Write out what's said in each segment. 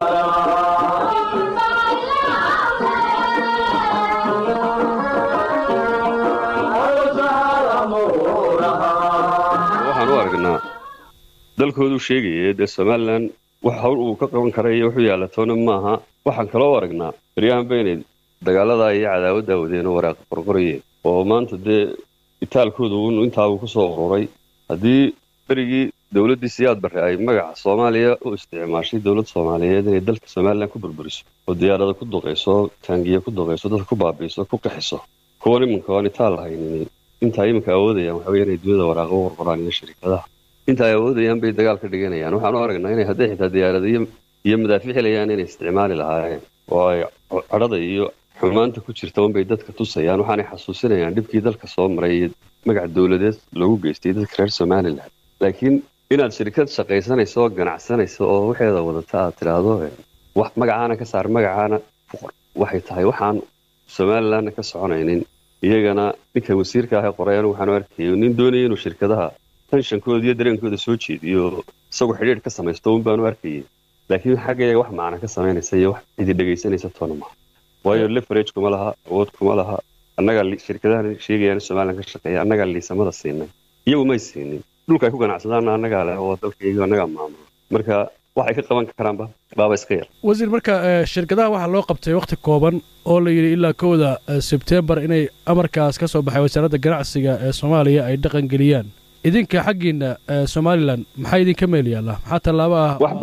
waxaan u aragnaa dalkoodu sheegaya dee Somaliland wax hawl uu ka qaban karayo wuxuu yaalatoona maaha waxaan kala aragnaa baryahan beenay dagaalada iyo cadaawada wadeen waraaq qorqorayeen oo maanta dee itaalkoodu intaa uu ku soo ururay hadii berigii dawladda siyaad barre ay magaca Soomaaliya u isticmaashay dawladda Soomaaliyeed inay dalka Somaliland ku burburiso oo diyaarada ku duqeyso taangiye ku duqeyso dadka ku baabiiso ku qaxiso kuwan iminka itaal haynin inta iminka awoodayaan waxa weeyaan dunida waraaqo qorqoraan iyo shirkadaha inta ay awoodayaan bay dagaal ka dhiganayaan waxaan u aragnaa inay hadday xitaa diyaarada iyo madaafiic helayaan inay isticmaali lahaayeen oo ay cadhada iyo xumaanta ku jirta bay dadka tusayaan waxaanay xasuusinayaan dhibkii dalka soo maray magac dawladeed lagu geystay dadka reer Somaliland laakiin inaad shirkad shaqaysanayso ganacsanayso oo waxeeda wadata aad tiraahdo wax magacaana ka saar magacaana waxay tahay waxaan Somaliland ka soconaynin iyagana ninka wasiirka ah qorayaan waxaan arkay nin doonayay inuu shirkadaha tanshankooda iyo dareenkooda soo jeediyo isagoo xiriir ka samaysto baan u arkay laakiin xageega wax macna ka sameynaysa iyo wax cid dhageysanaysa toonama waayo leverage kuma laha awood kuma laha annaga shirkadaha sheegayaan Somaliland ka shaqeeya annaga liisamada siinay iyagu ma siinay dhulka ay ku ganacsadaan annaga leh oo dalkayga annaga maamulo marka waxay ka qaban karaanba baaba iska yar wasiir marka shirkadaha waxa loo qabtay waqti kooban oo la yiri ilaa 1 September inay amarkaas ka soo baxay wasaaradda ganacsiga ee Soomaaliya ay dhaqan galiyaan idinka xaqiina Somaliland maxay idinka meel yaala maxaa talaabo ah wax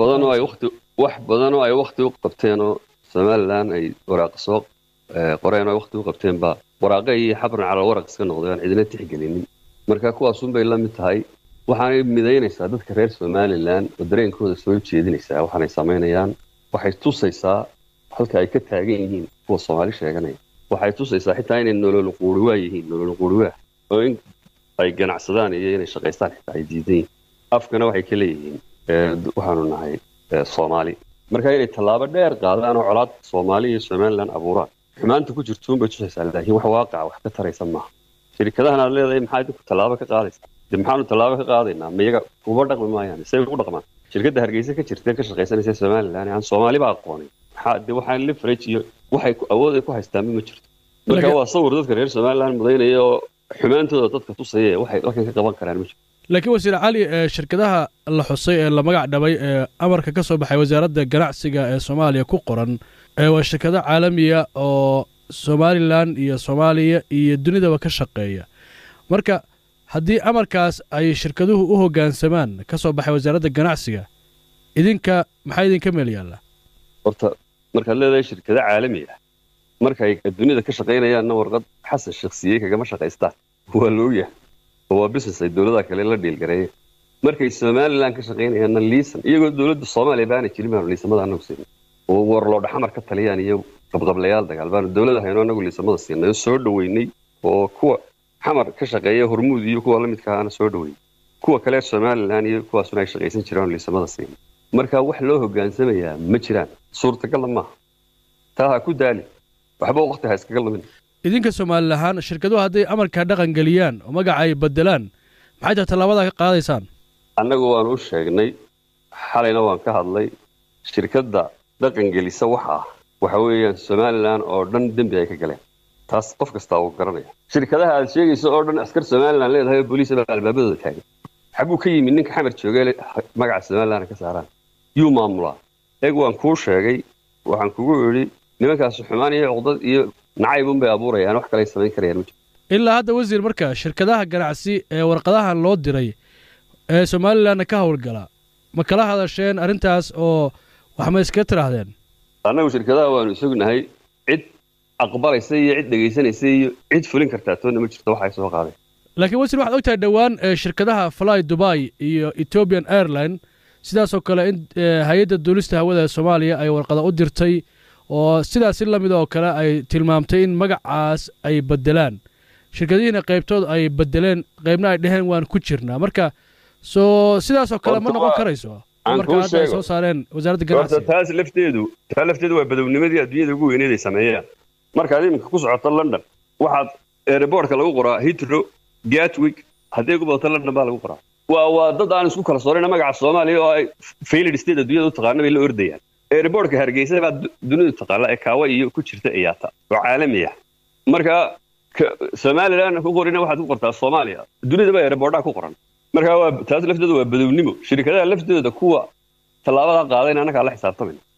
badan oo ay waqti u qabteen oo Somaliland ay waraaq soo qoreen oo waqti u qabteen ba waraaqay iyo xabran cala waraq iska noqdeen cidina tixgelinin marka kuwaas bay la mid tahay waxaanay midaynaysaa dadka reer Somaliland oo dareenkooda soo jeedinaysaa waxaanay sameynayaan waxay tusaysaa halka ay ka taagan yihiin kuwa Soomaali sheeganaya waxay tusaysaa xitaa inay nolol quruwa oo in ay ganacsadaan iyo inay shaqaystaan xitaa ay diideen afkana waxay ka leeyihiin waxaanu nahay Soomaali marka inay talaabo dheer qaadaan oo colaad Soomaali iyo Somaliland abuuraan xumaanta ku jirto bay tusaysaa laakiin wax waaqac wax ka taraysa maaha shirkadahan aad leedahay maxay ku talaabo ka qaadaysaa maxaanu talaabo ka qaadaynaa miyaga kuba dhaqmi maayaan say ugu dhaqmaan shirkadda Hargeysa ka jirtay ka shaqaysanaysa Somaliland aan Soomaali ba aqoonin waxaan leverage iyo waxay awood ay ku haystaan ma jirto marka waa sawir dadka reer Somaliland mudaynayo xumaantooda dadka tusayay waxay ka qaban karaan ma jirto laakiin wasiir cali shirkadaha la xusay ee la magac dhabay ee amarka ka soo baxay wasaaradda ganacsiga ee Soomaaliya ku qoran waa shirkado caalamiya oo Somaliland iyo Soomaaliya iyo dunidaba ka shaqeeya marka haddii amarkaas ay shirkaduhu u hoggaansamaan ka soo baxay wasaaradda ganacsiga idinka maxay idinka meel yaala horta marka leedahay shirkado caalami ah marka ay dunida ka shaqeynayaan warqad xasan shakhsiyeed kaga shaqeystaan waa loo yahay waa business ay dawladda kale la dhiilgareeyay markay Somaliland ka shaqeynayaan liisan iyagoo dawladda Soomaaliya baan jirin ma liisamada anagu siin oo war loo dhaxmar ka taliyaan iyo qabqablayaal dagaal baan dawladda hayno anagu liisamada siinay soo dhaweynay oo kuwa xamar ka shaqeeya hormuud iyo kuwa la midka ah soo dhaweeyay kuwa kale Somaliland iyo kuwa ay shaqeysan jiraan liisamada siin marka wax loo hoggaansamaya ma jiraan suurtagal ma taa ku daali waxba waqti ha iskaga lumin idinka Somaliland shirkaduhu haday amarka dhaqan galiyaan oo magaca ay bedelaan maxay talaabada ka qaadaysaan annagu waan u sheegnay xalayna waan ka hadlay shirkadda dhaqan galisa waxa weeyaan Somaliland oo dhan dambi ay ka galeen taas qof kasta uu garanaya shirkadaha aad sheegayso oo dhan askar Somaliland leedahay booliis albaabada taagan xagu ka yimid ninka xamar joogay magaca Somaliland ka saaraan yuu maamula eeg waan ku sheegay waxaan kugu yiri nimankaas xumaan iyo codad iyo nacaybun bay abuurayaan wax kale sameyn karayaan ilaa hadda wasiir marka shirkadaha ganacsi ee warqadaha loo diray ee Somaliland ka hawlgala ma kala hadasheen arintaas oo wax ma iska tiraahdeen anagu shirkadaha waanu isugnahay cid aqbalaysa iyo cid dhageysanaysa iyo cid fulin kartaa toona ma jirto waxa ay soo qaaday laakiin wasiir waxaad ogtahay dhawaan shirkadaha Fly Dubai iyo Ethiopian Airline sidaas oo kale in hay'adda duulista hawada Soomaaliya ay warqada u dirtay oo sidaas la mid oo kale ay tilmaamtay in magacaas ay bedelaan shirkadihiina qaybtood ay bedeleen qaybna ay dhaheen waan ku jirnaa marka soo sidaas oo kale ma noqon karayso marka ay soo saareen wasaaradda ganacsiga taas lafteedu waa badawnimadii adduunyada ugu weyneed ay sameeyaan marka aad iminka ku socoto London waxaad airportka lagu qoraa Heathrow Gatwick haddii ku badato London baa lagu qoraa waa dad aan isku kala soorin magaca Soomaaliya oo ay failed state adduunyada u taqaanay la ordayaan airportka hargeysa baa dunida taqaala ee kaawa iyo ku jirta iyaata oo caalami ah marka Somaliland ku qorina waxaad ku qortaa Soomaaliya dunida baa airportka ku qoran marka waa taas lafteedu waa badownimo shirkadaha lafteeda kuwa talaabada qaadayna anaka la xisaabtamay